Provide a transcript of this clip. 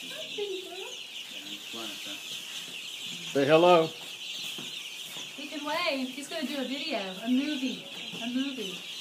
Say hello. He can wave. He's going to do a video, a movie.